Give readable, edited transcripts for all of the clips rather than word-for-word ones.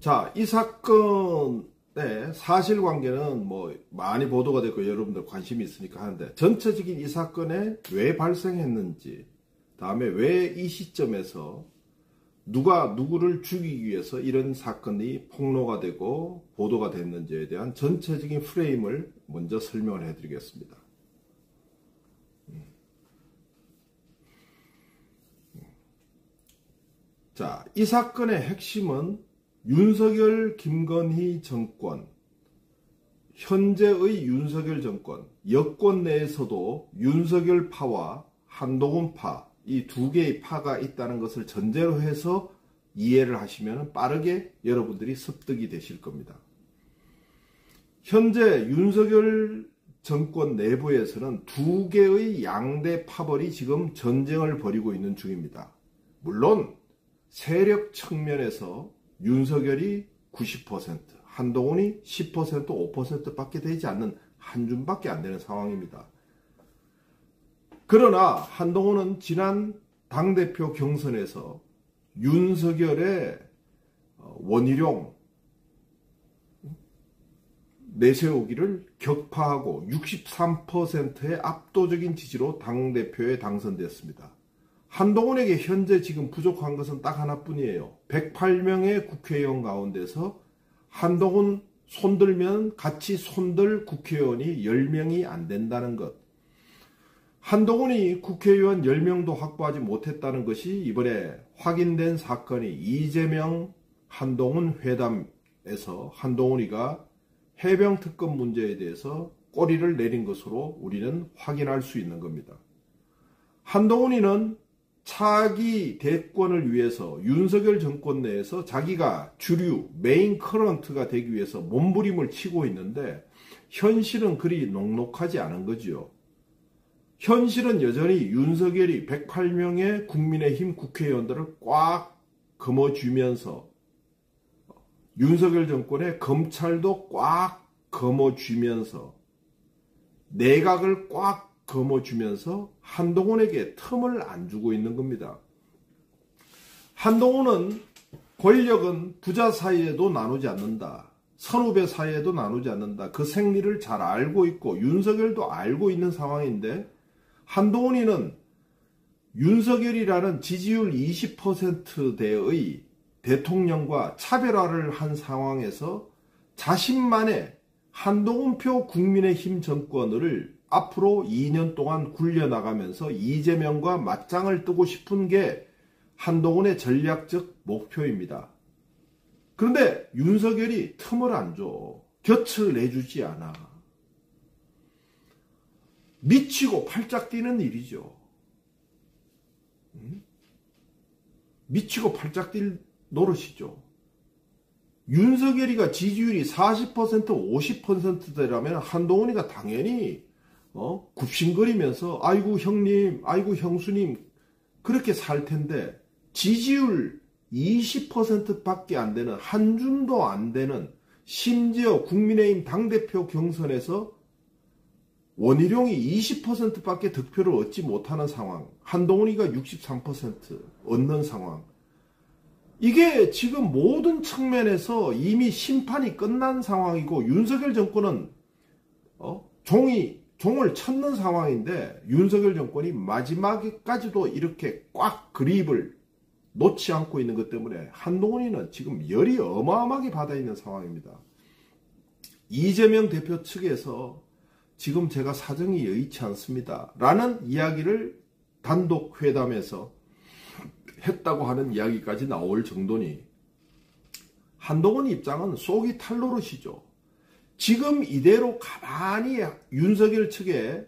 자, 이 사건의 사실관계는 뭐 많이 보도가 됐고 여러분들 관심이 있으니까 하는데, 전체적인 이 사건에 왜 발생했는지, 다음에 왜 이 시점에서 누가 누구를 죽이기 위해서 이런 사건이 폭로가 되고 보도가 됐는지에 대한 전체적인 프레임을 먼저 설명을 해드리겠습니다. 자, 이 사건의 핵심은 윤석열, 김건희 정권, 현재의 윤석열 정권, 여권 내에서도 윤석열 파와 한동훈 파, 이 두 개의 파가 있다는 것을 전제로 해서 이해를 하시면 빠르게 여러분들이 습득이 되실 겁니다. 현재 윤석열 정권 내부에서는 두 개의 양대 파벌이 지금 전쟁을 벌이고 있는 중입니다. 물론 세력 측면에서 윤석열이 90%, 한동훈이 10%, 5%밖에 되지 않는 한 줌밖에 안 되는 상황입니다. 그러나 한동훈은 지난 당대표 경선에서 윤석열의 원희룡 내세우기를 격파하고 63%의 압도적인 지지로 당대표에 당선되었습니다. 한동훈에게 현재 지금 부족한 것은 딱 하나뿐이에요. 108명의 국회의원 가운데서 한동훈 손들면 같이 손들 국회의원이 10명이 안 된다는 것. 한동훈이 국회의원 10명도 확보하지 못했다는 것이 이번에 확인된 사건이 이재명 한동훈 회담에서 한동훈이가 해병특검 문제에 대해서 꼬리를 내린 것으로 우리는 확인할 수 있는 겁니다. 한동훈이는 차기 대권을 위해서 윤석열 정권 내에서 자기가 주류 메인 커런트가 되기 위해서 몸부림을 치고 있는데 현실은 그리 녹록하지 않은 거지요. 현실은 여전히 윤석열이 108명의 국민의힘 국회의원들을 꽉 거머쥐면서 윤석열 정권의 검찰도 꽉 거머쥐면서 내각을 꽉 거머쥐면서 한동훈에게 틈을 안 주고 있는 겁니다. 한동훈은 권력은 부자 사이에도 나누지 않는다. 선후배 사이에도 나누지 않는다. 그 생리를 잘 알고 있고 윤석열도 알고 있는 상황인데 한동훈이는 윤석열이라는 지지율 20%대의 대통령과 차별화를 한 상황에서 자신만의 한동훈표 국민의힘 정권을 앞으로 2년 동안 굴려나가면서 이재명과 맞짱을 뜨고 싶은 게 한동훈의 전략적 목표입니다. 그런데 윤석열이 틈을 안 줘. 곁을 내주지 않아. 미치고 팔짝 뛰는 일이죠. 미치고 팔짝 뛸 노릇이죠. 윤석열이가 지지율이 40%, 50%대라면 한동훈이가 당연히 굽신거리면서 아이고 형님, 아이고 형수님 그렇게 살 텐데 지지율 20%밖에 안 되는 한 줌도 안 되는 심지어 국민의힘 당대표 경선에서 원희룡이 20%밖에 득표를 얻지 못하는 상황, 한동훈이가 63% 얻는 상황. 이게 지금 모든 측면에서 이미 심판이 끝난 상황이고 윤석열 정권은 종을 쳤는 상황인데 윤석열 정권이 마지막까지도 이렇게 꽉 그립을 놓지 않고 있는 것 때문에 한동훈이는 지금 열이 어마어마하게 받아 있는 상황입니다. 이재명 대표 측에서 지금 제가 사정이 여의치 않습니다 라는 이야기를 단독 회담에서 했다고 하는 이야기까지 나올 정도니 한동훈 입장은 속이 탈 노릇이죠. 지금 이대로 가만히 윤석열 측에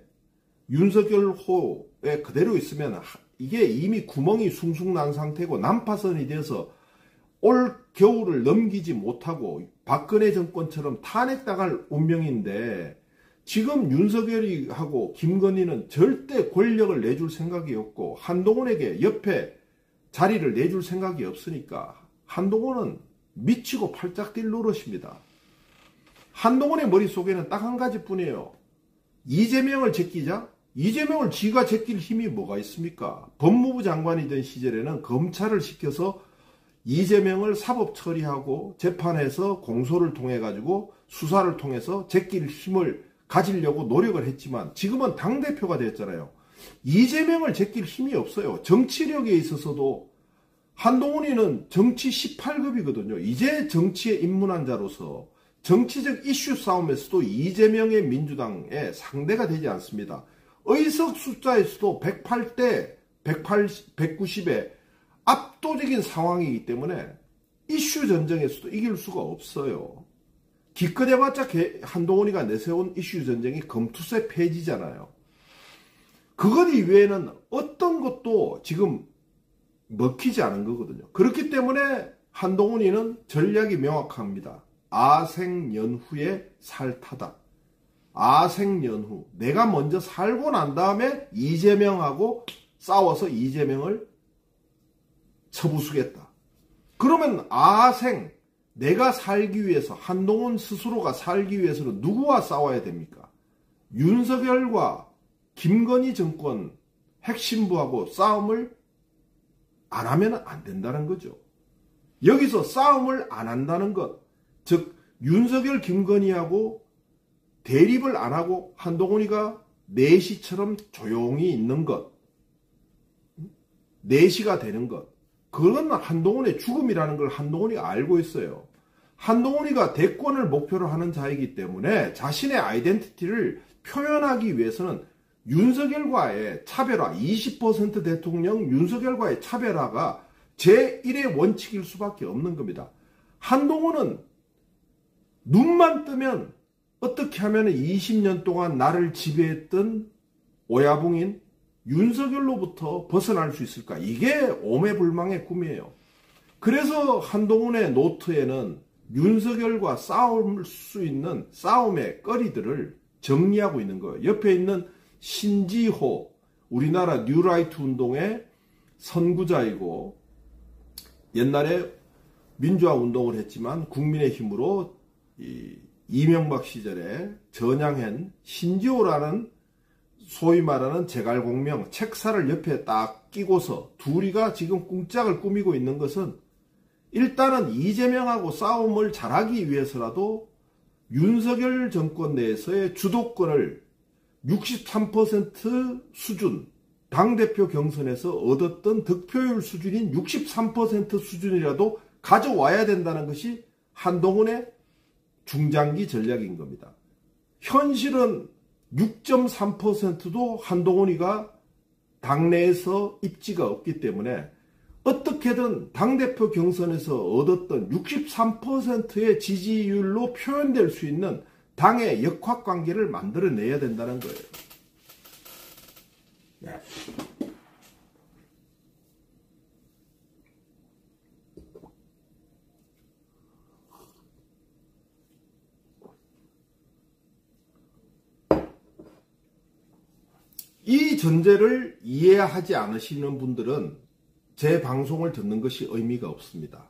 윤석열호에 그대로 있으면 이게 이미 구멍이 숭숭 난 상태고 난파선이 돼서 올 겨울을 넘기지 못하고 박근혜 정권처럼 탄핵당할 운명인데 지금 윤석열이하고 김건희는 절대 권력을 내줄 생각이 없고 한동훈에게 옆에 자리를 내줄 생각이 없으니까 한동훈은 미치고 팔짝 뛸 노릇입니다. 한동훈의 머릿속에는 딱 한 가지뿐이에요. 이재명을 제끼자? 이재명을 지가 제낄 힘이 뭐가 있습니까? 법무부 장관이던 시절에는 검찰을 시켜서 이재명을 사법 처리하고 재판에서 공소를 통해 가지고 수사를 통해서 제낄 힘을 가지려고 노력을 했지만 지금은 당대표가 됐잖아요. 이재명을 제낄 힘이 없어요. 정치력에 있어서도 한동훈이는 정치 18급이거든요. 이제 정치에 입문한 자로서 정치적 이슈 싸움에서도 이재명의 민주당의 상대가 되지 않습니다. 의석 숫자에서도 108대 190에 압도적인 상황이기 때문에 이슈 전쟁에서도 이길 수가 없어요. 기껏해봤자 한동훈이가 내세운 이슈 전쟁이 검투세 폐지잖아요. 그것 이외에는 어떤 것도 지금 먹히지 않은 거거든요. 그렇기 때문에 한동훈이는 전략이 명확합니다. 아생연후의 살타다. 아생연후. 내가 먼저 살고 난 다음에 이재명하고 싸워서 이재명을 쳐부수겠다. 그러면 아생, 내가 살기 위해서, 한동훈 스스로가 살기 위해서는 누구와 싸워야 됩니까? 윤석열과 김건희 정권 핵심부하고 싸움을 안 하면 안 된다는 거죠. 여기서 싸움을 안 한다는 것, 즉 윤석열 김건희하고 대립을 안 하고 한동훈이가 내시처럼 조용히 있는 것, 내시가 되는 것, 그건 한동훈의 죽음이라는 걸 한동훈이가 알고 있어요. 한동훈이가 대권을 목표로 하는 자이기 때문에 자신의 아이덴티티를 표현하기 위해서는 윤석열과의 차별화, 20% 대통령 윤석열과의 차별화가 제1의 원칙일 수밖에 없는 겁니다. 한동훈은 눈만 뜨면 어떻게 하면 20년 동안 나를 지배했던 오야붕인 윤석열로부터 벗어날 수 있을까? 이게 오매불망의 꿈이에요. 그래서 한동훈의 노트에는 윤석열과 싸울 수 있는 싸움의 거리들을 정리하고 있는 거예요. 옆에 있는 신지호, 우리나라 뉴라이트 운동의 선구자이고 옛날에 민주화 운동을 했지만 국민의힘으로 이명박 시절에 전향한 신지호라는 소위 말하는 제갈공명 책사를 옆에 딱 끼고서 둘이가 지금 꿍짝을 꾸미고 있는 것은 일단은 이재명하고 싸움을 잘하기 위해서라도 윤석열 정권 내에서의 주도권을 63% 수준, 당대표 경선에서 얻었던 득표율 수준인 63% 수준이라도 가져와야 된다는 것이 한동훈의 중장기 전략인 겁니다. 현실은 6.3%도 한동훈이가 당내에서 입지가 없기 때문에 어떻게든 당대표 경선에서 얻었던 63%의 지지율로 표현될 수 있는 당의 역학관계를 만들어내야 된다는 거예요. 네. 이 전제를 이해하지 않으시는 분들은 제 방송을 듣는 것이 의미가 없습니다.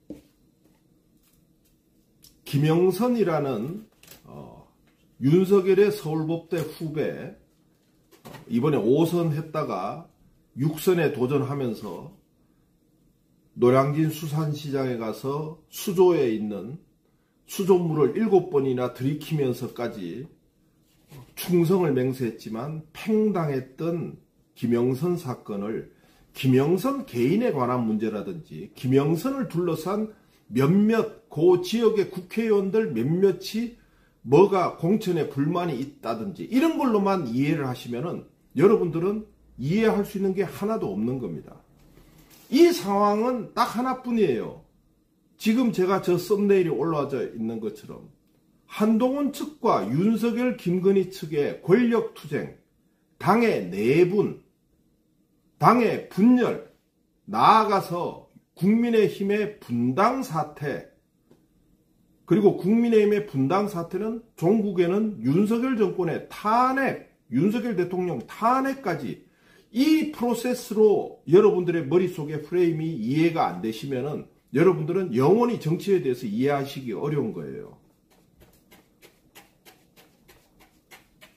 김영선이라는 윤석열의 서울법대 후배, 이번에 5선 했다가 6선에 도전하면서 노량진 수산시장에 가서 수조에 있는 수조물을 7번이나 들이키면서까지 충성을 맹세했지만 팽당했던 김영선 사건을 김영선 개인에 관한 문제라든지 김영선을 둘러싼 몇몇 그 지역의 국회의원들 몇몇이 뭐가 공천에 불만이 있다든지 이런 걸로만 이해를 하시면은 여러분들은 이해할 수 있는 게 하나도 없는 겁니다. 이 상황은 딱 하나뿐이에요. 지금 제가 저 썸네일이 올라와져 있는 것처럼 한동훈 측과 윤석열 김건희 측의 권력투쟁, 당의 내분, 당의 분열, 나아가서 국민의힘의 분당사태, 그리고 국민의힘의 분당사태는 종국에는 윤석열 정권의 탄핵, 윤석열 대통령 탄핵까지 이 프로세스로 여러분들의 머릿속에 프레임이 이해가 안 되시면은 여러분들은 영원히 정치에 대해서 이해하시기 어려운 거예요.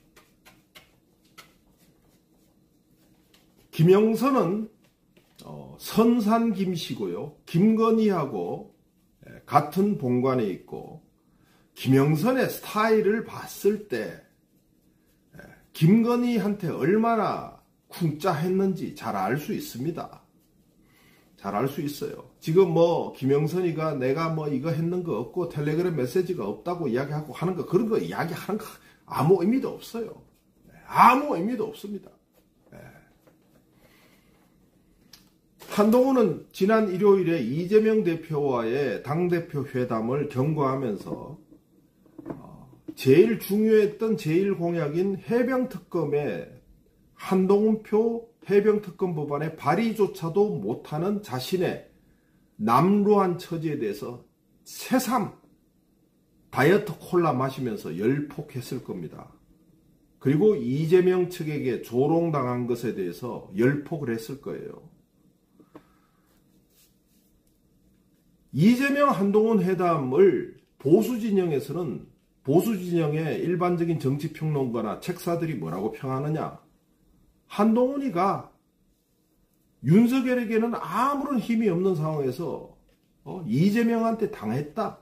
김영선은 선산 김씨고요. 김건희하고 같은 본관에 있고, 김영선의 스타일을 봤을 때 김건희한테 얼마나 쿵짜했는지 잘 알 수 있습니다. 잘 알 수 있어요. 지금 뭐 김영선이가 내가 뭐 이거 했는 거 없고 텔레그램 메시지가 없다고 이야기하고 하는 거, 그런 거 이야기하는 거 아무 의미도 없어요. 아무 의미도 없습니다. 한동훈은 지난 일요일에 이재명 대표와의 당대표 회담을 경고하면서 제일 중요했던 제1공약인 해병특검에 한동훈표 해병특검 법안의 발의조차도 못하는 자신의 남루한 처지에 대해서 새삼 다이어트 콜라 마시면서 열폭했을 겁니다. 그리고 이재명 측에게 조롱당한 것에 대해서 열폭을 했을 거예요. 이재명 한동훈 회담을 보수 진영에서는, 보수 진영의 일반적인 정치평론가나 책사들이 뭐라고 평하느냐? 한동훈이가 윤석열에게는 아무런 힘이 없는 상황에서 이재명한테 당했다.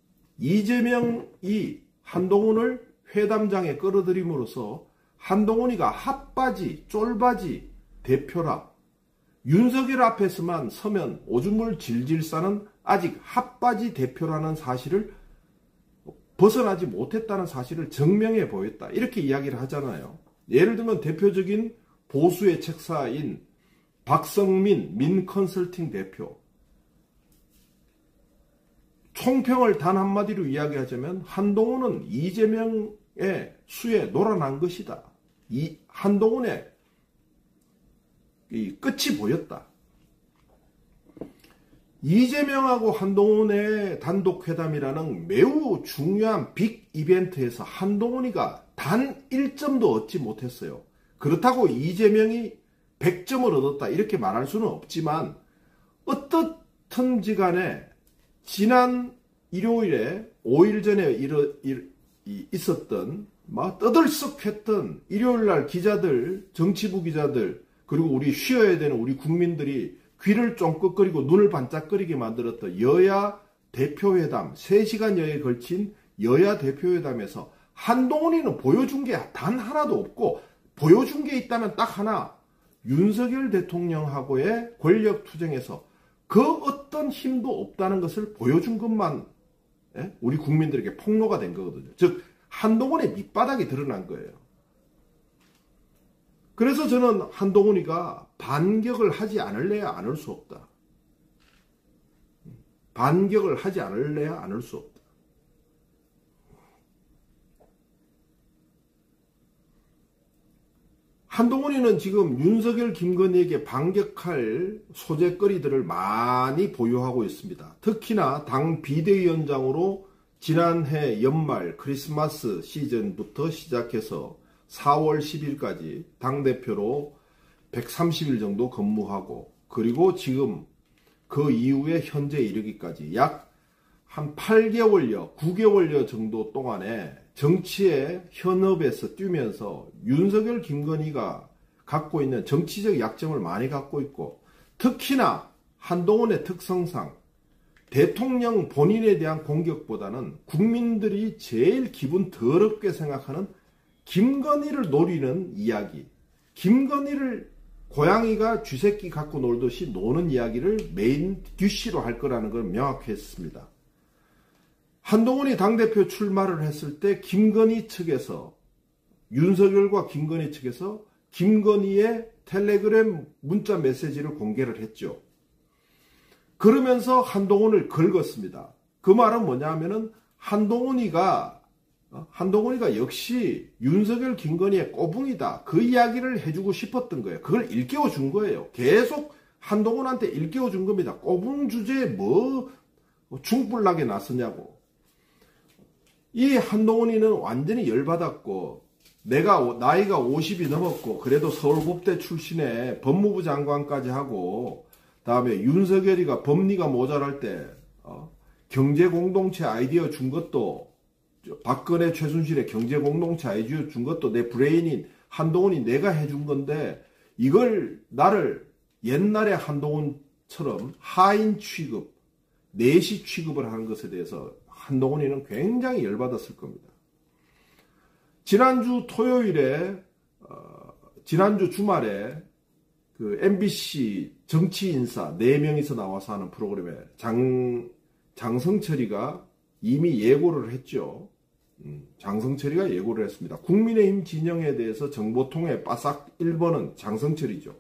이재명이 한동훈을 회담장에 끌어들임으로써 한동훈이가 핫바지, 쫄바지 대표라. 윤석열 앞에서만 서면 오줌을 질질 싸는 아직 핫바지 대표라는 사실을 벗어나지 못했다는 사실을 증명해 보였다. 이렇게 이야기를 하잖아요. 예를 들면 대표적인 보수의 책사인 박성민 민컨설팅 대표. 총평을 단 한마디로 이야기하자면 한동훈은 이재명의 수에 놀아난 것이다. 이 한동훈의 이 끝이 보였다. 이재명하고 한동훈의 단독회담이라는 매우 중요한 빅 이벤트에서 한동훈이가 단 1점도 얻지 못했어요. 그렇다고 이재명이 100점을 얻었다 이렇게 말할 수는 없지만, 어떻든지 간에 지난 일요일에 5일 전에 있었던 막 떠들썩했던 일요일날 기자들, 정치부 기자들, 그리고 우리 쉬어야 되는 우리 국민들이 귀를 쫑긋거리고 눈을 반짝거리게 만들었던 여야 대표회담, 3시간여에 걸친 여야 대표회담에서 한동훈이는 보여준 게 단 하나도 없고, 보여준 게 있다면 딱 하나, 윤석열 대통령하고의 권력투쟁에서 그 어떤 힘도 없다는 것을 보여준 것만 우리 국민들에게 폭로가 된 거거든요. 즉 한동훈의 밑바닥이 드러난 거예요. 그래서 저는 한동훈이가 반격을 하지 않을래야 않을 수 없다. 반격을 하지 않을래야 않을 수 없다. 한동훈이는 지금 윤석열, 김건희에게 반격할 소재거리들을 많이 보유하고 있습니다. 특히나 당 비대위원장으로 지난해 연말 크리스마스 시즌부터 시작해서 4월 10일까지 당대표로 130일 정도 근무하고, 그리고 지금 그 이후에 현재 이르기까지 약 한 8개월여, 9개월여 정도 동안에 정치의 현업에서 뛰면서 윤석열, 김건희가 갖고 있는 정치적 약점을 많이 갖고 있고, 특히나 한동훈의 특성상 대통령 본인에 대한 공격보다는 국민들이 제일 기분 더럽게 생각하는 김건희를 노리는 이야기, 김건희를 고양이가 쥐새끼 갖고 놀듯이 노는 이야기를 메인 듀시로 할 거라는 걸 명확히 했습니다. 한동훈이 당대표 출마를 했을 때 김건희 측에서, 윤석열과 김건희 측에서 김건희의 텔레그램 문자 메시지를 공개를 했죠. 그러면서 한동훈을 긁었습니다. 그 말은 뭐냐 하면은 한동훈이가 역시 윤석열, 김건희의 꼬붕이다. 그 이야기를 해주고 싶었던 거예요. 그걸 일깨워 준 거예요. 계속 한동훈한테 일깨워 준 겁니다. 꼬붕 주제에 뭐 중불나게 나서냐고. 이 한동훈이는 완전히 열받았고, 내가 나이가 50이 넘었고, 그래도 서울법대 출신에 법무부 장관까지 하고, 다음에 윤석열이가 법리가 모자랄 때 경제공동체 아이디어 준 것도, 박근혜 최순실의 경제공동체 아이디어 준 것도 내 브레인인 한동훈이 내가 해준 건데, 이걸 나를 옛날에 한동훈처럼 하인 취급, 내시 취급을 하는 것에 대해서 한동훈이는 굉장히 열받았을 겁니다. 지난주 토요일에 지난주 주말에 그 MBC 정치인사 4명이서 나와서 하는 프로그램에 장성철이가 이미 예고를 했죠. 장성철이가 예고를 했습니다. 국민의힘 진영에 대해서 정보통에 빠삭 1번은 장성철이죠.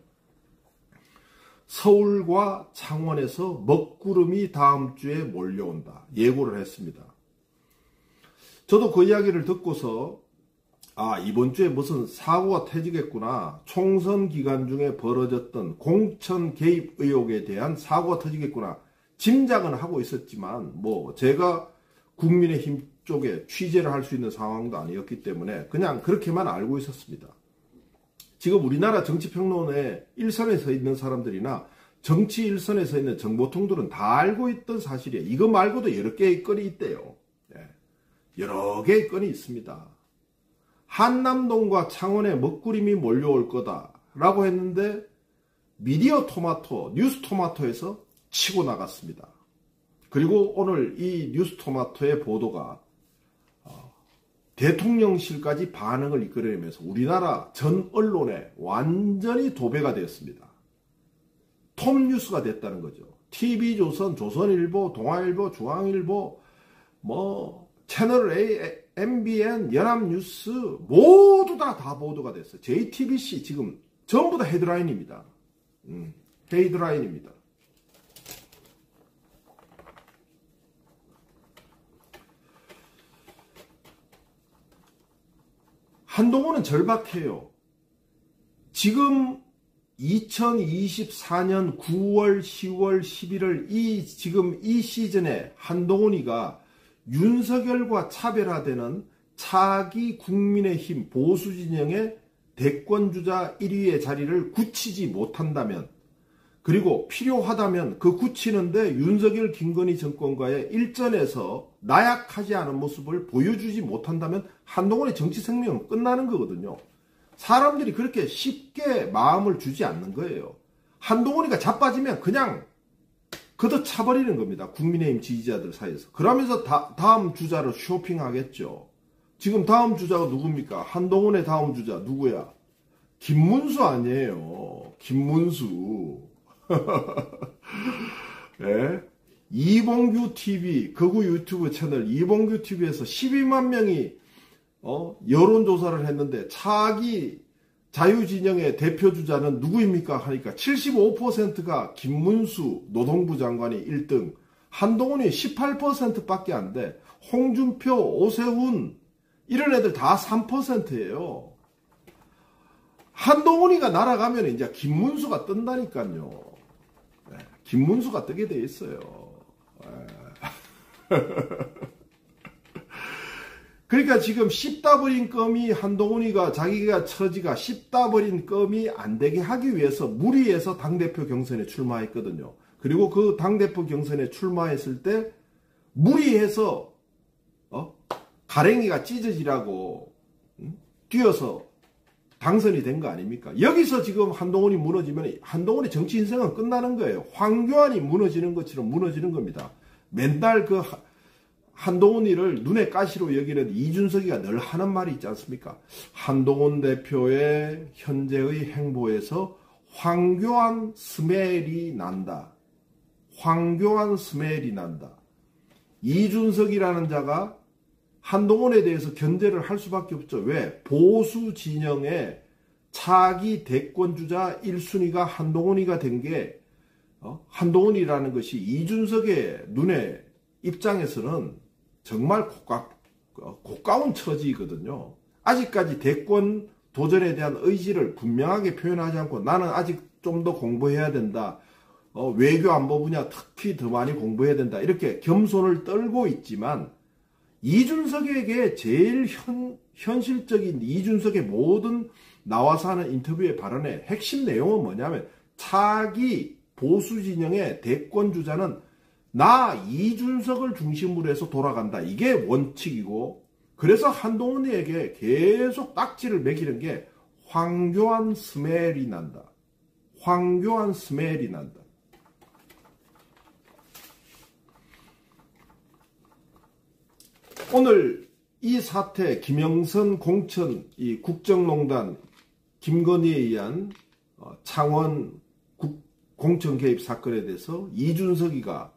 서울과 창원에서 먹구름이 다음 주에 몰려온다. 예고를 했습니다. 저도 그 이야기를 듣고서 이번 주에 무슨 사고가 터지겠구나. 총선 기간 중에 벌어졌던 공천 개입 의혹에 대한 사고가 터지겠구나. 짐작은 하고 있었지만 제가 국민의힘 쪽에 취재를 할 수 있는 상황도 아니었기 때문에 그냥 그렇게만 알고 있었습니다. 지금 우리나라 정치평론에 일선에 서 있는 사람들이나 정치 일선에 서 있는 정보통들은 다 알고 있던 사실이에요. 이거 말고도 여러 개의 건이 있대요. 여러 개의 건이 있습니다. 한남동과 창원에 먹구름이 몰려올 거다라고 했는데 미디어 토마토, 뉴스 토마토에서 치고 나갔습니다. 그리고 오늘 이 뉴스 토마토의 보도가 대통령실까지 반응을 이끌어내면서 우리나라 전 언론에 완전히 도배가 되었습니다. 톱뉴스가 됐다는 거죠. TV조선, 조선일보, 동아일보, 중앙일보, 채널A, MBN, 연합뉴스 모두 다 보도가 됐어요. JTBC 지금 전부 다 헤드라인입니다. 헤드라인입니다. 한동훈은 절박해요. 지금 2024년 9월, 10월, 11월 지금 이 시즌에 한동훈이가 윤석열과 차별화되는 차기 국민의힘 보수진영의 대권주자 1위의 자리를 굳히지 못한다면, 그리고 필요하다면 그 굳히는데 윤석열 김건희 정권과의 일전에서 나약하지 않은 모습을 보여주지 못한다면 한동훈의 정치 생명은 끝나는 거거든요. 사람들이 그렇게 쉽게 마음을 주지 않는 거예요. 한동훈이가 자빠지면 그냥 걷어차버리는 겁니다. 국민의힘 지지자들 사이에서. 그러면서 다음 주자를 쇼핑하겠죠. 지금 다음 주자가 누굽니까? 한동훈의 다음 주자 누구야? 김문수 아니에요. 김문수. 네? 이봉규 TV, 거구 유튜브 채널 이봉규 TV에서 12만 명이 여론조사를 했는데 차기 자유진영의 대표주자는 누구입니까? 하니까 75%가 김문수 노동부 장관이 1등, 한동훈이 18%밖에 안 돼. 홍준표, 오세훈 이런 애들 다 3%예요. 한동훈이가 날아가면 이제 김문수가 뜬다니까요. 네, 김문수가 뜨게 돼 있어요. 그러니까 지금 씹다 버린 껌이 한동훈이가 자기가 처지가 씹다 버린 껌이 안 되게 하기 위해서 무리해서 당대표 경선에 출마했거든요. 그리고 그 당대표 경선에 출마했을 때 무리해서 가랭이가 찢어지라고 뛰어서 당선이 된 거 아닙니까? 여기서 지금 한동훈이 무너지면 한동훈의 정치 인생은 끝나는 거예요. 황교안이 무너지는 것처럼 무너지는 겁니다. 맨날 그 한동훈이를 눈에 가시로 여기는 이준석이가 늘 하는 말이 있지 않습니까? 한동훈 대표의 현재의 행보에서 황교안 스멜이 난다. 황교안 스멜이 난다. 이준석이라는 자가 한동훈에 대해서 견제를 할 수밖에 없죠. 왜? 보수 진영의 차기 대권주자 1순위가 한동훈이가 된 게 한동훈이라는 것이 이준석의 눈에 입장에서는 정말 고가운 처지거든요. 아직까지 대권 도전에 대한 의지를 분명하게 표현하지 않고 나는 아직 좀 더 공부해야 된다. 외교 안보 분야 특히 더 많이 공부해야 된다. 이렇게 겸손을 떨고 있지만 이준석에게 제일 현실적인 이준석의 모든 나와서 하는 인터뷰의 발언의 핵심 내용은 뭐냐면 차기 보수 진영의 대권 주자는 나 이준석을 중심으로 해서 돌아간다. 이게 원칙이고, 그래서 한동훈에게 계속 딱지를 매기는 게 황교안 스멜이 난다. 황교안 스멜이 난다. 오늘 이 사태, 김영선 공천, 이 국정농단, 김건희에 의한 창원 공천 개입 사건에 대해서 이준석이가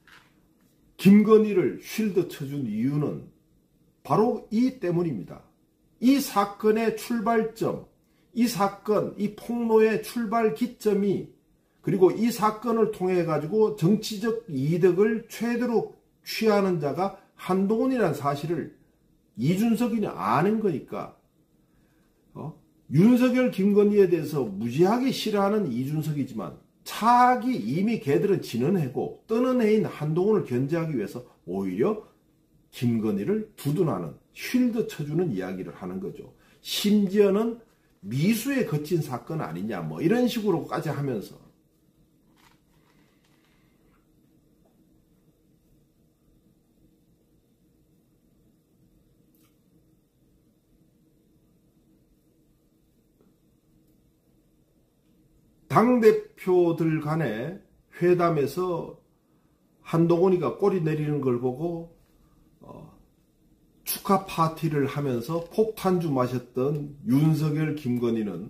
김건희를 쉴드 쳐준 이유는 바로 이 때문입니다. 이 사건의 출발점, 이 사건, 이 폭로의 출발 기점이, 그리고 이 사건을 통해 가지고 정치적 이득을 최대로 취하는 자가 한동훈이라는 사실을 이준석이는 아는 거니까 윤석열, 김건희에 대해서 무지하게 싫어하는 이준석이지만 차기 이미 걔들은 지는 해고 뜨는 해인 한동훈을 견제하기 위해서 오히려 김건희를 두둔하는, 쉴드 쳐주는 이야기를 하는 거죠. 심지어는 미수에 거친 사건 아니냐 뭐 이런 식으로까지 하면서 당대표들 간의 회담에서 한동훈이가 꼬리 내리는 걸 보고 축하 파티를 하면서 폭탄주 마셨던 윤석열, 김건희는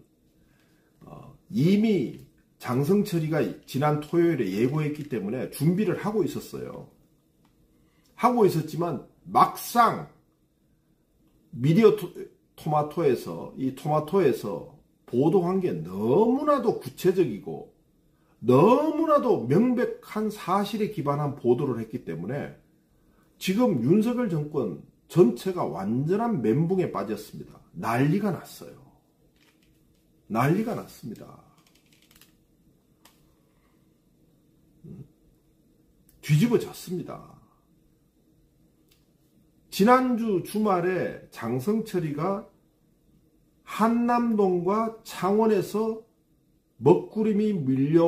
이미 장성철이가 지난 토요일에 예고했기 때문에 준비를 하고 있었어요. 하고 있었지만 막상 미디어 토마토에서 보도한 게 너무나도 구체적이고 너무나도 명백한 사실에 기반한 보도를 했기 때문에 지금 윤석열 정권 전체가 완전한 멘붕에 빠졌습니다. 난리가 났어요. 난리가 났습니다. 뒤집어졌습니다. 지난주 주말에 장성철이가 한남동과 창원에서 먹구름이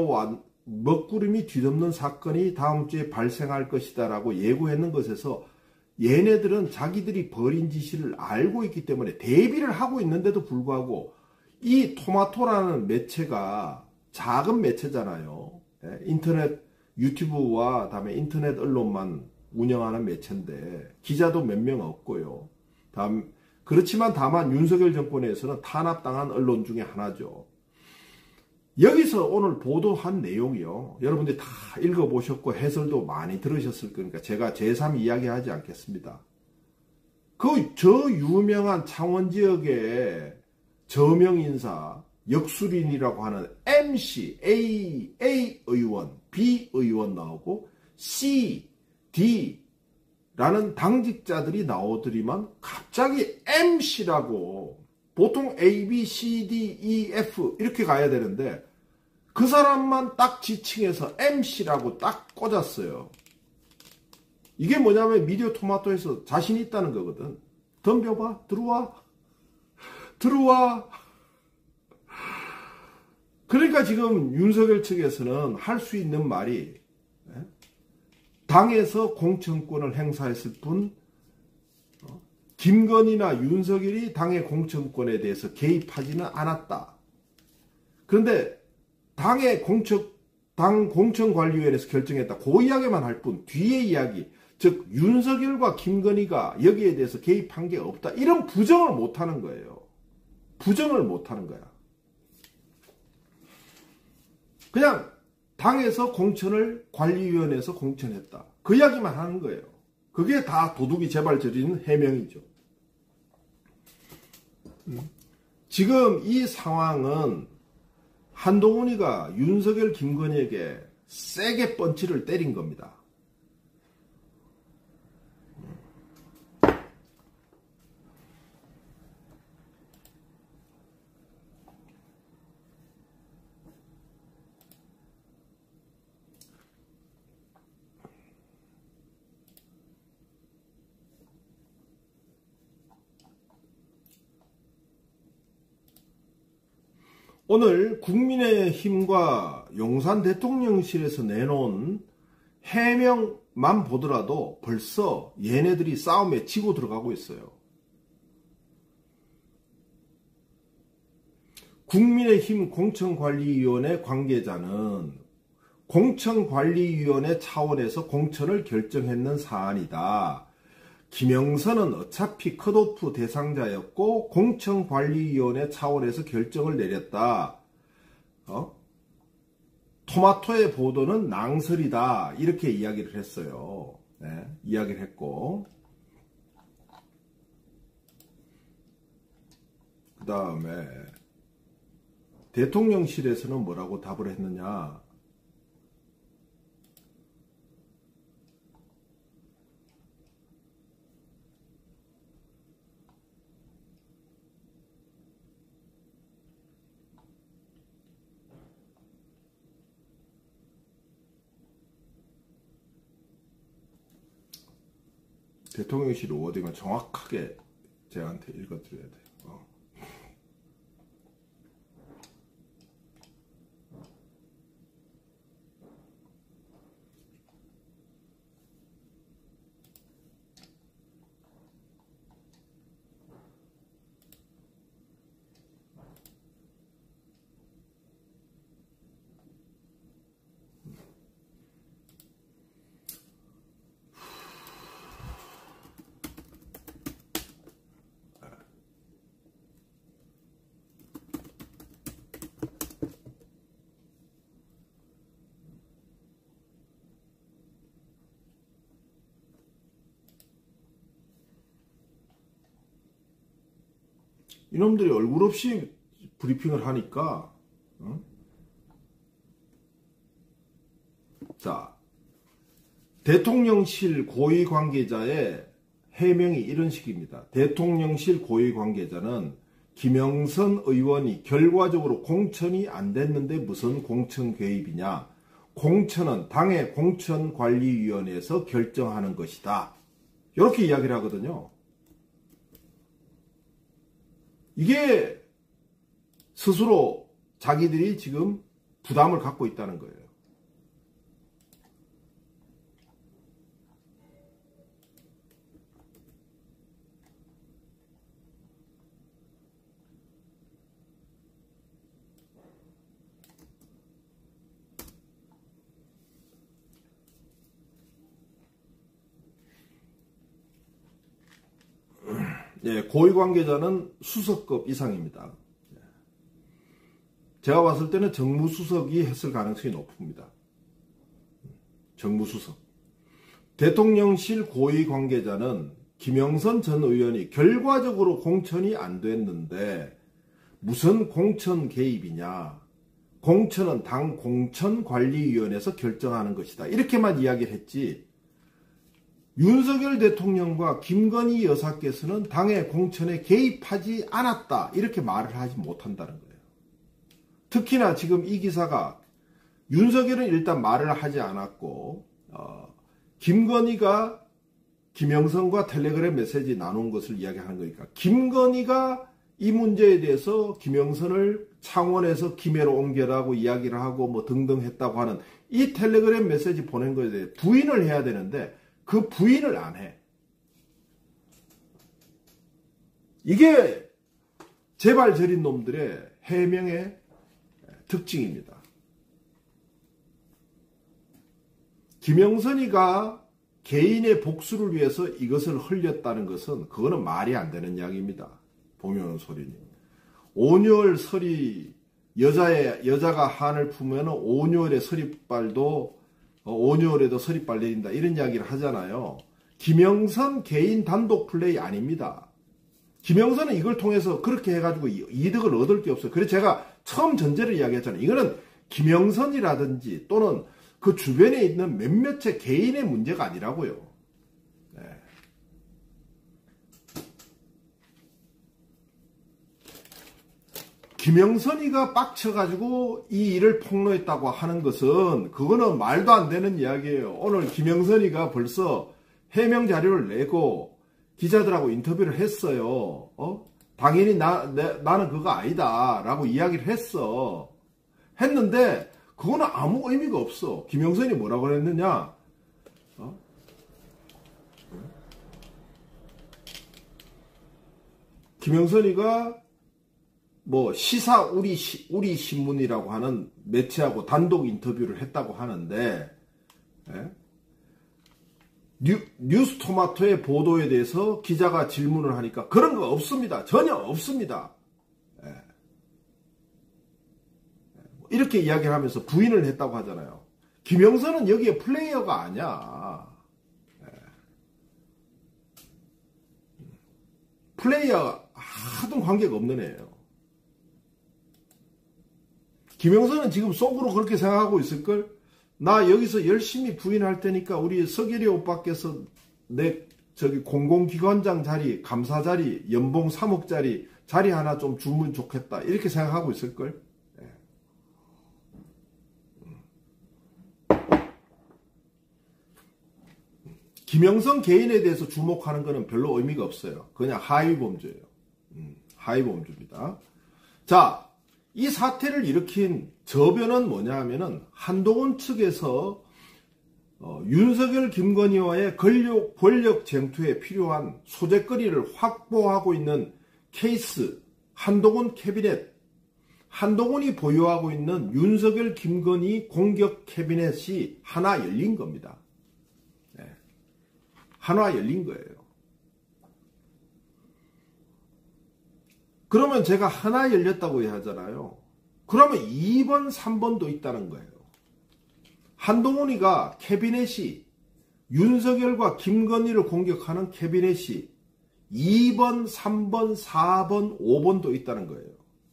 뒤덮는 사건이 다음 주에 발생할 것이다 라고 예고했는 것에서 얘네들은 자기들이 벌인 지시를 알고 있기 때문에 대비를 하고 있는데도 불구하고 이 토마토라는 매체가 작은 매체잖아요. 인터넷 유튜브와 다음에 인터넷 언론만 운영하는 매체인데 기자도 몇 명 없고요. 그렇지만 다만 윤석열 정권에서는 탄압당한 언론 중에 하나죠. 여기서 오늘 보도한 내용이요. 여러분들이 다 읽어보셨고 해설도 많이 들으셨을 거니까 제가 제3 이야기하지 않겠습니다. 저 유명한 창원 지역의 저명 인사, 역술인이라고 하는 MC, A 의원, B 의원 나오고 C, D 라는 당직자들이 나오더니만 갑자기 MC라고, 보통 A, B, C, D, E, F 이렇게 가야 되는데 그 사람만 딱 지칭해서 MC라고 딱 꽂았어요. 이게 뭐냐면 미디어 토마토에서 자신 있다는 거거든. 덤벼봐, 들어와. 그러니까 지금 윤석열 측에서는 할 수 있는 말이 당에서 공천권을 행사했을 뿐 김건희나 윤석열이 당의 공천권에 대해서 개입하지는 않았다. 그런데 당의 당 공천관리위원회에서 결정했다. 그 이야기만 할 뿐 뒤의 이야기, 즉 윤석열과 김건희가 여기에 대해서 개입한 게 없다. 이런 부정을 못하는 거예요. 부정을 못하는 거야. 그냥 당에서 공천을 관리위원회에서 공천했다. 그 이야기만 하는 거예요. 그게 다 도둑이 제발 저지른 해명이죠. 지금 이 상황은 한동훈이가 윤석열, 김건희에게 세게 펀치를 때린 겁니다. 오늘 국민의힘과 용산 대통령실에서 내놓은 해명만 보더라도 벌써 얘네들이 싸움에 치고 들어가고 있어요. 국민의힘 공천관리위원회 관계자는 공천관리위원회 차원에서 공천을 결정했는 사안이다. 김영선은 어차피 컷오프 대상자였고 공천관리위원회 차원에서 결정을 내렸다. 토마토의 보도는 낭설이다. 이렇게 이야기를 했어요. 네, 이야기를 했고, 그 다음에 대통령실에서는 뭐라고 답을 했느냐. 대통령실 워딩을 정확하게 제한테 읽어드려야 돼요. 이놈들이 얼굴 없이 브리핑을 하니까, 자, 대통령실 고위 관계자의 해명이 이런 식입니다. 대통령실 고위 관계자는 김영선 의원이 결과적으로 공천이 안 됐는데 무슨 공천 개입이냐. 공천은 당의 공천관리위원회에서 결정하는 것이다. 이렇게 이야기를 하거든요. 이게 스스로 자기들이 지금 부담을 갖고 있다는 거예요. 예, 고위 관계자는 수석급 이상입니다. 제가 봤을 때는 정무수석이 했을 가능성이 높습니다. 정무수석. 대통령실 고위 관계자는 김영선 전 의원이 결과적으로 공천이 안 됐는데 무슨 공천 개입이냐. 공천은 당 공천관리위원회에서 결정하는 것이다. 이렇게만 이야기를 했지. 윤석열 대통령과 김건희 여사께서는 당의 공천에 개입하지 않았다. 이렇게 말을 하지 못한다는 거예요. 특히나 지금 이 기사가 윤석열은 일단 말을 하지 않았고 김건희가 김영선과 텔레그램 메시지 나눈 것을 이야기하는 거니까 김건희가 이 문제에 대해서 김영선을 창원에서 김해로 옮겨라고 이야기를 하고 뭐 등등 했다고 하는 이 텔레그램 메시지 보낸 거에 대해 부인을 해야 되는데 그 부인을 안 해. 이게 제발 저린 놈들의 해명의 특징입니다. 김영선이가 개인의 복수를 위해서 이것을 흘렸다는 것은 그거는 말이 안 되는 이야기입니다. 봉영훈 소리님. 온유월 서리 여자가 한을 품으면 온유월의 서리빨도 온유월에도 서리빨 내린다 이런 이야기를 하잖아요. 김영선 개인 단독 플레이 아닙니다. 김영선은 이걸 통해서 그렇게 해가지고 이득을 얻을 게 없어요. 그래서 제가 처음 전제를 이야기했잖아요. 이거는 김영선이라든지 또는 그 주변에 있는 몇몇의 개인의 문제가 아니라고요. 네. 김영선이가 빡쳐가지고 이 일을 폭로했다고 하는 것은 그거는 말도 안 되는 이야기예요. 오늘 김영선이가 벌써 해명 자료를 내고 기자들하고 인터뷰를 했어요. 당연히 나는 그거 아니다 라고 이야기를 했는데 그거는 아무 의미가 없어. 김영선이 뭐라고 그랬느냐? 김영선이가 뭐 시사 우리 신문이라고 하는 매체하고 단독 인터뷰를 했다고 하는데, 예? 뉴스토마토의 보도에 대해서 기자가 질문을 하니까 그런 거 없습니다. 전혀 없습니다. 예. 이렇게 이야기를 하면서 부인을 했다고 하잖아요. 김영선은 여기에 플레이어가 아니야. 예. 플레이어가 하등 관계가 없는 애예요. 김영선은 지금 속으로 그렇게 생각하고 있을걸? 나 여기서 열심히 부인할 테니까 우리 서계리 오빠께서 내 공공기관장 자리, 감사 자리, 연봉 3억짜리 자리 하나 좀 주면 좋겠다. 이렇게 생각하고 있을걸? 예. 김영선 개인에 대해서 주목하는 거는 별로 의미가 없어요. 그냥 하위범죄예요. 하위범죄입니다. 자, 이 사태를 일으킨 저변은 뭐냐 하면은 한동훈 측에서 윤석열 김건희와의 권력 쟁투에 필요한 소재거리를 확보하고 있는 케이스 한동훈 캐비넷, 한동훈이 보유하고 있는 윤석열 김건희 공격 캐비넷이 하나 열린 겁니다. 네. 하나 열린 거예요. 그러면 제가 하나 열렸다고 하잖아요. 그러면 2번, 3번도 있다는 거예요. 한동훈이가 캐비넷이 윤석열과 김건희를 공격하는 캐비넷이 2번, 3번, 4번, 5번도 있다는 거예요.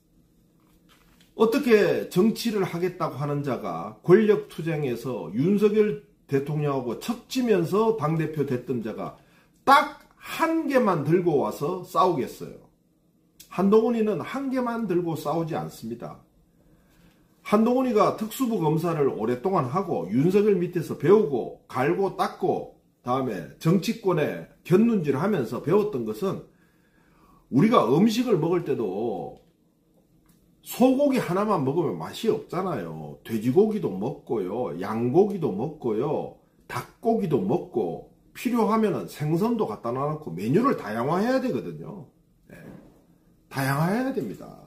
어떻게 정치를 하겠다고 하는 자가 권력투쟁에서 윤석열 대통령하고 척지면서 당대표 됐던 자가 딱 한 개만 들고 와서 싸우겠어요. 한동훈이는 한 개만 들고 싸우지 않습니다. 한동훈이가 특수부 검사를 오랫동안 하고 윤석열 밑에서 배우고 갈고 닦고 다음에 정치권에 곁눈질 하면서 배웠던 것은 우리가 음식을 먹을 때도 소고기 하나만 먹으면 맛이 없잖아요. 돼지고기도 먹고요. 양고기도 먹고요. 닭고기도 먹고 필요하면 생선도 갖다 놔놓고 메뉴를 다양화해야 되거든요. 네. 다양화해야 됩니다.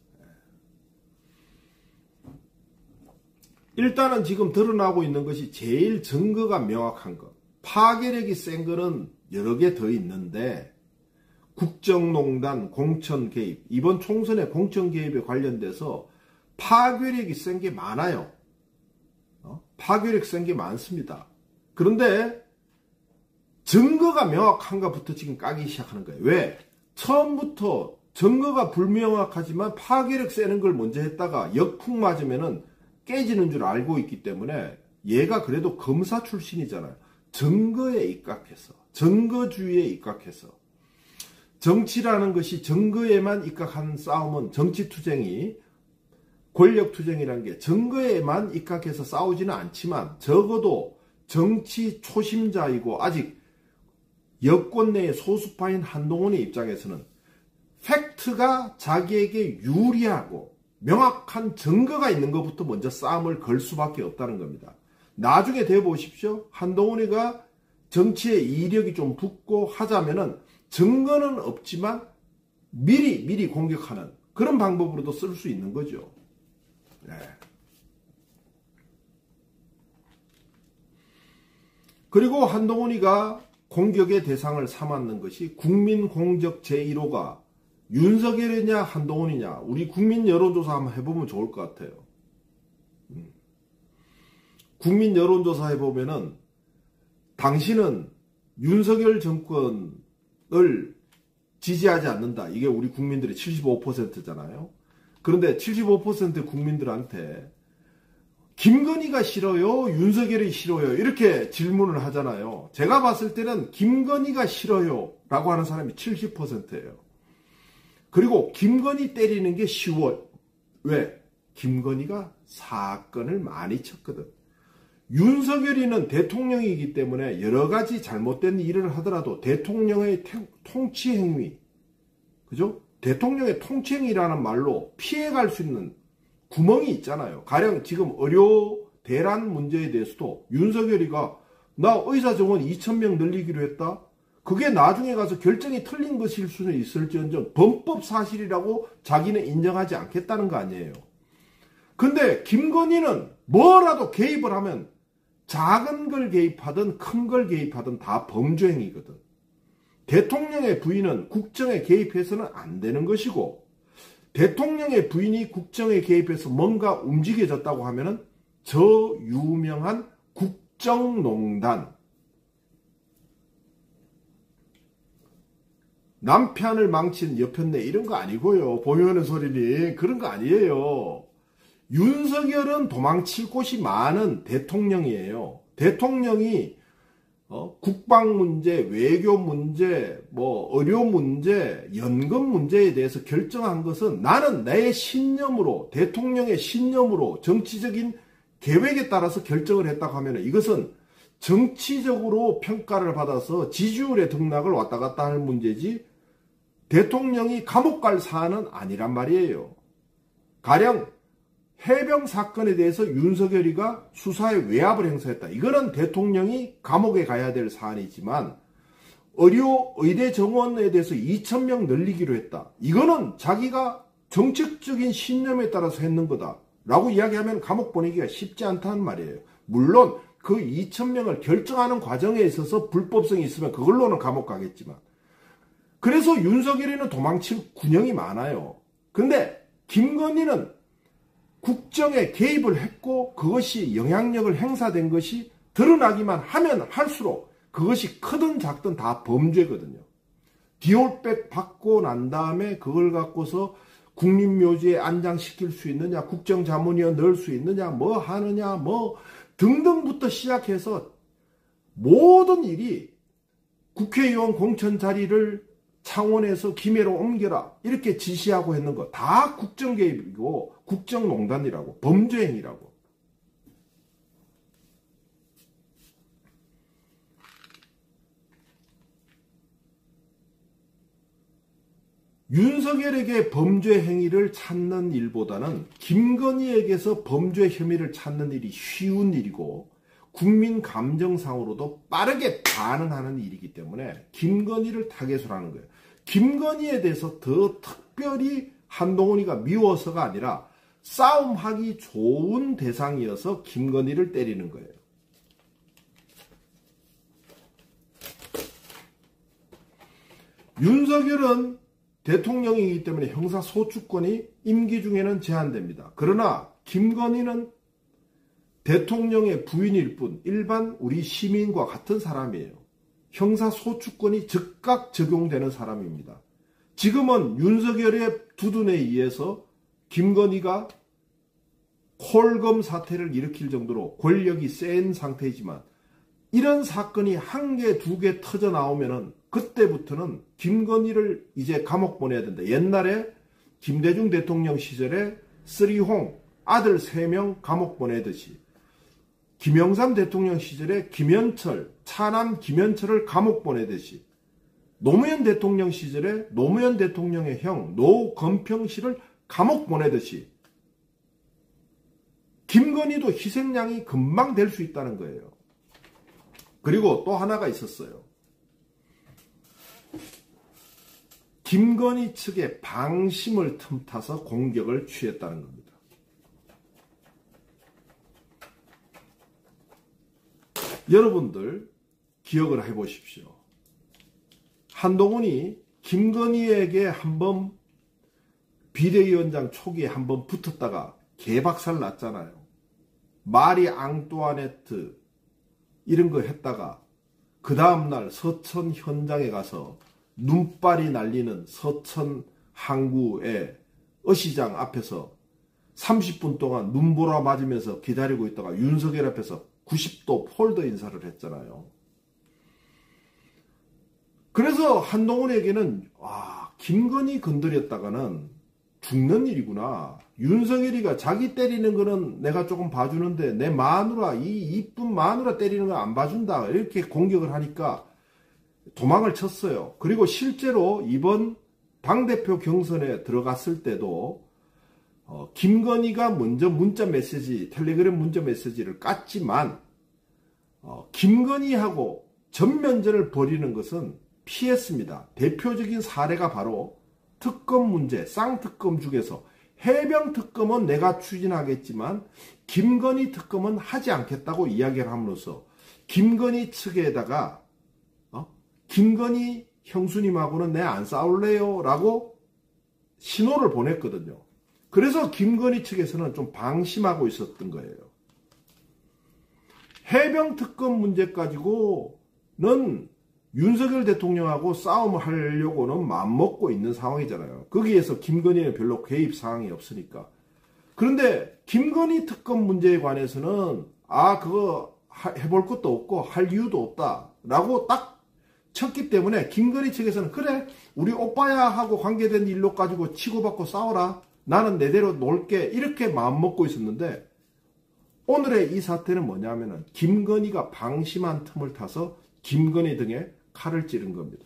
일단은 지금 드러나고 있는 것이 제일 증거가 명확한 것. 파괴력이 센 거는 여러 개 더 있는데 국정농단 공천 개입, 이번 총선의 공천 개입에 관련돼서 파괴력이 센 게 많아요. 파괴력 센 게 많습니다. 그런데 증거가 명확한가부터 지금 까기 시작하는 거예요. 왜? 처음부터 증거가 불명확하지만 파괴력 세는 걸 먼저 했다가 역풍 맞으면은 깨지는 줄 알고 있기 때문에 얘가 그래도 검사 출신이잖아요. 증거에 입각해서, 증거주의에 입각해서. 정치라는 것이 증거에만 입각한 싸움은 정치투쟁이, 권력투쟁이라는 게 증거에만 입각해서 싸우지는 않지만 적어도 정치 초심자이고 아직 여권 내의 소수파인 한동훈의 입장에서는 팩트가 자기에게 유리하고 명확한 증거가 있는 것부터 먼저 싸움을 걸 수밖에 없다는 겁니다. 나중에 돼보십시오. 한동훈이가 정치에 이력이 좀 붙고 하자면은 증거는 없지만 미리 공격하는 그런 방법으로도 쓸 수 있는 거죠. 네. 그리고 한동훈이가 공격의 대상을 삼았는 것이 국민공적 제1호가 윤석열이냐 한동훈이냐 우리 국민 여론조사 한번 해보면 좋을 것 같아요. 국민 여론조사 해보면은 당신은 윤석열 정권을 지지하지 않는다. 이게 우리 국민들의 75%잖아요. 그런데 75% 국민들한테 김건희가 싫어요? 윤석열이 싫어요? 이렇게 질문을 하잖아요. 제가 봤을 때는 김건희가 싫어요 라고 하는 사람이 70%예요. 그리고 김건희 때리는 게 쉬워. 왜? 김건희가 사건을 많이 쳤거든. 윤석열이는 대통령이기 때문에 여러 가지 잘못된 일을 하더라도 대통령의 통치 행위, 그죠? 대통령의 통치 행위라는 말로 피해갈 수 있는 구멍이 있잖아요. 가령 지금 의료 대란 문제에 대해서도 윤석열이가 나 의사 정원 2,000명 늘리기로 했다. 그게 나중에 가서 결정이 틀린 것일 수는 있을지언정 범법 사실이라고 자기는 인정하지 않겠다는 거 아니에요. 근데 김건희는 뭐라도 개입을 하면 작은 걸 개입하든 큰 걸 개입하든 다 범죄 행위거든. 대통령의 부인은 국정에 개입해서는 안 되는 것이고, 대통령의 부인이 국정에 개입해서 뭔가 움직여졌다고 하면은 저 유명한 국정농단, 남편을 망친 여편네 이런 거 아니고요. 보면은 소리니 그런 거 아니에요. 윤석열은 도망칠 곳이 많은 대통령이에요. 대통령이 국방 문제, 외교 문제, 뭐 의료 문제, 연금 문제에 대해서 결정한 것은 나는 내 신념으로, 대통령의 신념으로 정치적인 계획에 따라서 결정을 했다고 하면 이것은 정치적으로 평가를 받아서 지지율의 등락을 왔다 갔다 할 문제지 대통령이 감옥 갈 사안은 아니란 말이에요. 가령 해병 사건에 대해서 윤석열이가 수사에 외압을 행사했다. 이거는 대통령이 감옥에 가야 될 사안이지만 의대 정원에 대해서 2,000명 늘리기로 했다. 이거는 자기가 정책적인 신념에 따라서 했는 거다. 라고 이야기하면 감옥 보내기가 쉽지 않다는 말이에요. 물론 그 2,000명을 결정하는 과정에 있어서 불법성이 있으면 그걸로는 감옥 가겠지만. 그래서 윤석열이는 도망칠 군형이 많아요. 근데 김건희는 국정에 개입을 했고 그것이 영향력을 행사된 것이 드러나기만 하면 할수록 그것이 크든 작든 다 범죄거든요. 디올백 받고 난 다음에 그걸 갖고서 국립묘지에 안장시킬 수 있느냐, 국정자문위원 넣을 수 있느냐, 뭐 하느냐, 뭐 등등부터 시작해서 모든 일이 국회의원 공천 자리를 창원에서 김해로 옮겨라 이렇게 지시하고 했는 거 다 국정개입이고 국정농단이라고, 범죄행위라고. 윤석열에게 범죄 행위를 찾는 일보다는 김건희에게서 범죄 혐의를 찾는 일이 쉬운 일이고 국민 감정상으로도 빠르게 반응하는 일이기 때문에 김건희를 타겟으로 하는 거예요. 김건희에 대해서 더 특별히 한동훈이가 미워서가 아니라 싸움하기 좋은 대상이어서 김건희를 때리는 거예요. 윤석열은 대통령이기 때문에 형사소추권이 임기 중에는 제한됩니다. 그러나 김건희는 대통령의 부인일 뿐 일반 우리 시민과 같은 사람이에요. 형사소추권이 즉각 적용되는 사람입니다. 지금은 윤석열의 두둔에 의해서 김건희가 콜검 사태를 일으킬 정도로 권력이 센 상태이지만 이런 사건이 한 개, 두 개 터져 나오면은 그때부터는 김건희를 이제 감옥 보내야 된다. 옛날에 김대중 대통령 시절에 쓰리홍 아들 3명 감옥 보내듯이 김영삼 대통령 시절에 김현철, 차남 김현철을 감옥 보내듯이 노무현 대통령 시절에 노무현 대통령의 형 노건평 씨를 감옥 보내듯이 김건희도 희생양이 금방 될 수 있다는 거예요. 그리고 또 하나가 있었어요. 김건희 측의 방심을 틈타서 공격을 취했다는 겁니다. 여러분들 기억을 해보십시오. 한동훈이 김건희에게 한번 비대위원장 초기에 한번 붙었다가 개박살 났잖아요. 마리 앙뚜아네트 이런 거 했다가 그 다음날 서천 현장에 가서 눈발이 날리는 서천 항구의 어시장 앞에서 30분 동안 눈보라 맞으면서 기다리고 있다가 윤석열 앞에서 90도 폴더 인사를 했잖아요. 그래서 한동훈에게는 김건희 건드렸다가는 죽는 일이구나. 윤석열이가 자기 때리는 거는 내가 조금 봐주는데 내 마누라, 이 이쁜 마누라 때리는 거 안 봐준다. 이렇게 공격을 하니까 도망을 쳤어요. 그리고 실제로 이번 당대표 경선에 들어갔을 때도 김건희가 먼저 문자 메시지, 텔레그램 문자 메시지를 깠지만 김건희하고 전면전을 벌이는 것은 피했습니다. 대표적인 사례가 바로 특검 문제, 쌍특검 중에서 해병 특검은 내가 추진하겠지만 김건희 특검은 하지 않겠다고 이야기를 함으로써 김건희 측에다가 김건희 형수님하고는 내 안 싸울래요 라고 신호를 보냈거든요. 그래서 김건희 측에서는 좀 방심하고 있었던 거예요. 해병 특검 문제 가지고는 윤석열 대통령하고 싸움을 하려고는 맘먹고 있는 상황이잖아요. 거기에서 김건희는 별로 개입 사항이 없으니까. 그런데 김건희 특검 문제에 관해서는 그거 해볼 것도 없고 할 이유도 없다 라고 딱 쳤기 때문에 김건희 측에서는 그래 우리 오빠야 하고 관계된 일로 가지고 치고받고 싸워라. 나는 내대로 놀게 이렇게 마음먹고 있었는데 오늘의 이 사태는 뭐냐면은 김건희가 방심한 틈을 타서 김건희 등에 칼을 찌른 겁니다.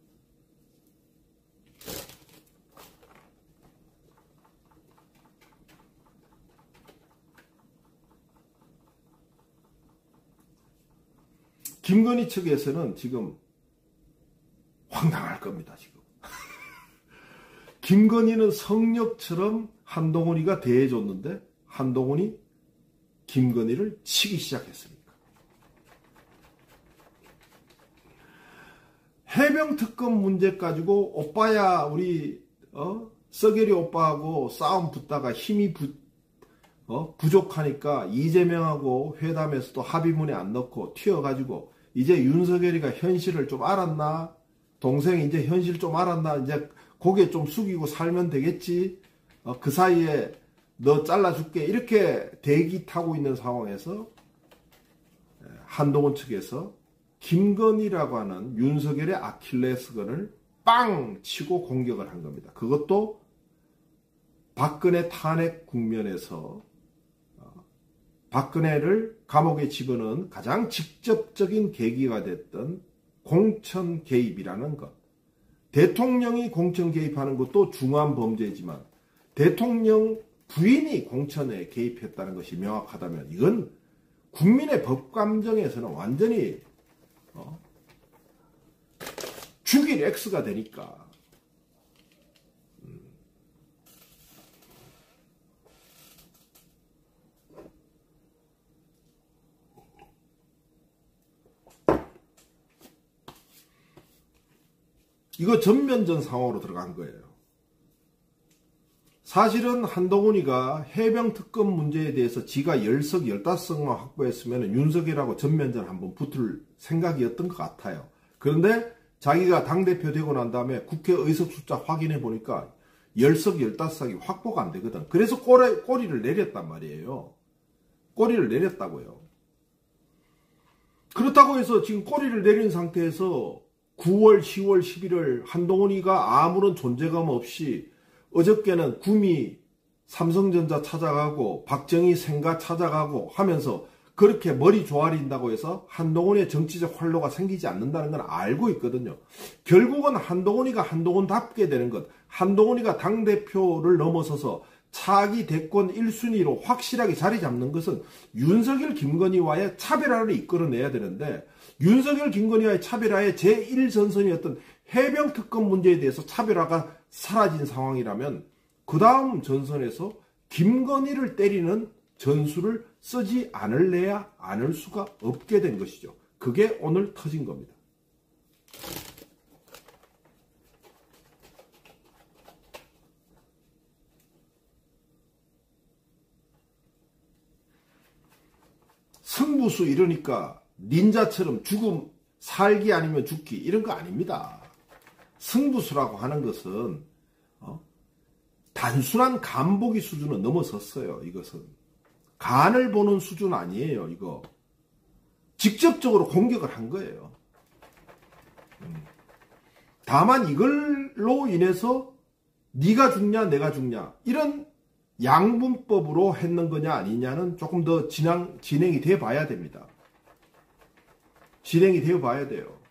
김건희 측에서는 지금 황당할 겁니다. 지금 김건희는 성역처럼 한동훈이가 대해줬는데 한동훈이 김건희를 치기 시작했습니다. 해병 특검 문제 가지고 오빠야 우리 썩여리 오빠하고 싸움 붙다가 힘이 부족하니까 이재명하고 회담에서도 합의문에 안 넣고 튀어가지고 이제 윤석열이가 현실을 좀 알았나? 동생이 이제 현실 좀 알았나? 이제 고개 좀 숙이고 살면 되겠지? 그 사이에 너 잘라줄게 이렇게 대기 타고 있는 상황에서 한동훈 측에서 김건희라고 하는 윤석열의 아킬레스건을 빵 치고 공격을 한 겁니다. 그것도 박근혜 탄핵 국면에서 박근혜를 감옥에 집어넣은 가장 직접적인 계기가 됐던 공천 개입이라는 것. 대통령이 공천 개입하는 것도 중한 범죄지만 대통령 부인이 공천에 개입했다는 것이 명확하다면 이건 국민의 법감정에서는 완전히 죽일 X가 되니까 이거 전면전 상황으로 들어간 거예요. 사실은 한동훈이가 해병 특검 문제에 대해서 지가 10석 15석만 확보했으면 윤석열하고 전면전 한번 붙을 생각이었던 것 같아요. 그런데 자기가 당대표 되고 난 다음에 국회 의석 숫자 확인해 보니까 10석 15석이 확보가 안 되거든. 그래서 꼬리를 내렸단 말이에요. 꼬리를 내렸다고요. 그렇다고 해서 지금 꼬리를 내린 상태에서 9월, 10월, 11월 한동훈이가 아무런 존재감 없이 어저께는 구미 삼성전자 찾아가고 박정희 생가 찾아가고 하면서 그렇게 머리 조아린다고 해서 한동훈의 정치적 활로가 생기지 않는다는 건 알고 있거든요. 결국은 한동훈이가 한동훈답게 되는 것, 한동훈이가 당대표를 넘어서서 차기 대권 1순위로 확실하게 자리 잡는 것은 윤석열, 김건희와의 차별화를 이끌어내야 되는데 윤석열, 김건희와의 차별화의 제1전선이었던 해병 특검 문제에 대해서 차별화가 사라진 상황이라면 그 다음 전선에서 김건희를 때리는 전술을 쓰지 않을래야 않을 수가 없게 된 것이죠. 그게 오늘 터진 겁니다. 승부수 이러니까 닌자처럼 살기 아니면 죽기 이런 거 아닙니다. 승부수라고 하는 것은 단순한 간보기 수준은 넘어섰어요. 이것은 간을 보는 수준 아니에요. 이거 직접적으로 공격을 한 거예요. 다만 이걸로 인해서 네가 죽냐 내가 죽냐 이런 양분법으로 했는 거냐 아니냐는 조금 더 진행이 돼 봐야 됩니다. 진행이 되어 봐야 돼요.